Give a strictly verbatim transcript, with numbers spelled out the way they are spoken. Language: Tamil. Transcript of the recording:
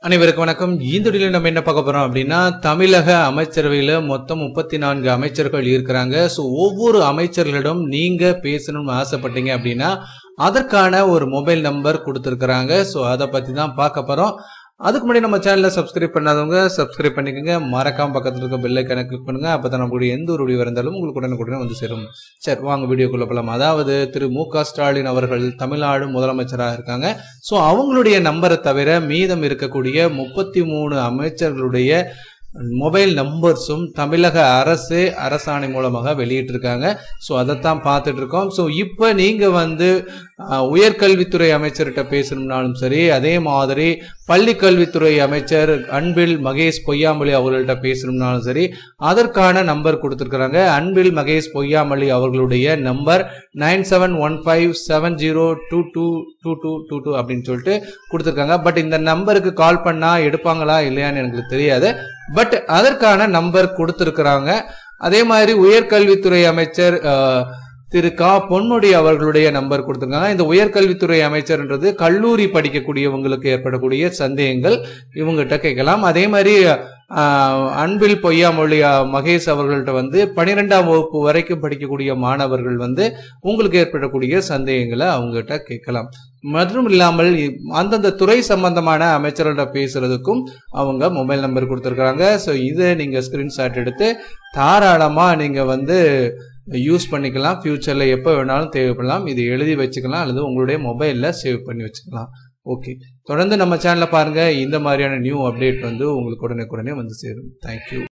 அனைவருக்கும் வணக்கம். இந்த வீடியோல நம்ம என்ன பார்க்க போறோம் அப்படின்னா, தமிழக அமைச்சரவையில மொத்தம் முப்பத்தி நான்கு அமைச்சர்கள் இருக்கிறாங்க. ஸோ ஒவ்வொரு அமைச்சர்களிடம் நீங்க பேசணும்னு ஆசைப்பட்டீங்க அப்படின்னா அதற்கான ஒரு மொபைல் நம்பர் கொடுத்துருக்குறாங்க. ஸோ அதை பத்தி தான் பார்க்க போறோம். அதுக்கு முன்னாடி நம்ம சேனலை சப்ஸ்கிரைப் பண்ணாதவங்க சப்ஸ்கிரைப் பண்ணிக்கோங்க. மறக்காம பக்கத்தில் இருக்க பெல் ஐகானை கிளிக் பண்ணுங்க. அப்பதான் நம்மளுடைய எந்த ஒரு வீடியோ இருந்தாலும் உங்களுக்கு உடனுக்குடனே வந்து சேரும். சரி, வாங்க வீடியோக்குள்ள போகலாம். அதாவது திரு மு க ஸ்டாலின் அவர்கள் தமிழ்நாடு முதலமைச்சராக இருக்காங்க. ஸோ அவங்களுடைய நம்பரை தவிர மீதம் இருக்கக்கூடிய முப்பத்தி மூணு அமைச்சர்களுடைய மொபைல் நம்பர்ஸும் தமிழக அரசு அரசாணை மூலமாக வெளியிட்டிருக்காங்க. ஸோ அதைத்தான் பார்த்துட்டு இருக்கோம். ஸோ இப்போ நீங்க வந்து உயர்கல்வித்துறை அமைச்சர்கிட்ட பேசணும்னாலும் சரி, அதே மாதிரி பள்ளி கல்வித்துறை அமைச்சர் அன்பில் மகேஷ் பொய்யாமொழி அவர்கள்ட்ட பேசணும்னாலும் சரி, அதற்கான நம்பர் கொடுத்துருக்காங்க. அன்பில் மகேஷ் பொய்யாமொழி அவர்களுடைய number nine seven one five seven zero two two two two two two அப்படின்னு சொல்லிட்டு கொடுத்துருக்காங்க. பட் இந்த நம்பருக்கு கால் பண்ணா எடுப்பாங்களா இல்லையான்னு எனக்கு தெரியாது. பட் அதற்கான நம்பர் கொடுத்திருக்கிறாங்க. அதே மாதிரி உயர்கல்வித்துறை அமைச்சர் திரு க பொன்முடி அவர்களுடைய நம்பர் கொடுத்திருக்காங்க. இந்த உயர்கல்வித்துறை அமைச்சர்ன்றது கல்லூரி படிக்கக்கூடியவங்களுக்கு ஏற்படக்கூடிய சந்தேகங்கள் இவங்ககிட்ட கேட்கலாம். அதே மாதிரி அன்பில் பொய்யாமொழி மகேஷ் அவர்கள்ட்ட வந்து பனிரெண்டாம் வகுப்பு வரைக்கும் படிக்கக்கூடிய மாணவர்கள் வந்து உங்களுக்கு ஏற்படக்கூடிய சந்தேகங்களை அவங்ககிட்ட கேட்கலாம். மற்றும் இல்லாமல் அந்தந்த துறை சம்பந்தமான அமைச்சர்கள்ட்ட பேசுறதுக்கும் அவங்க மொபைல் நம்பர் கொடுத்துருக்காங்க. ஸோ இதை நீங்க ஸ்கிரீன்ஷாட் எடுத்து தாராளமா நீங்க வந்து யூஸ் பண்ணிக்கலாம். ஃபியூச்சர்ல எப்போ வேணாலும் தேவைப்படலாம். இது எழுதி வச்சுக்கலாம் அல்லது உங்களுடைய மொபைல்ல சேவ் பண்ணி வச்சுக்கலாம். ஓகே, தொடர்ந்து நம்ம சேனலை பாருங்க. இந்த மாதிரியான நியூ அப்டேட் வந்து உங்களுக்கு உடனே உடனே வந்து சேரும். தேங்க்யூ.